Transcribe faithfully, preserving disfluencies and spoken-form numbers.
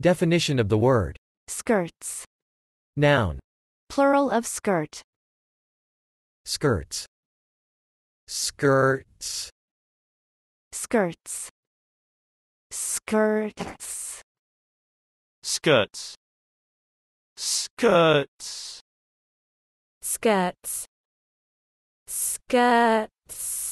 Definition of the word. Skirts. Noun. Plural of skirt. Skirts. Skirts. Skirts. Skirts. Skirts. Skirts. Skirts. Skirts.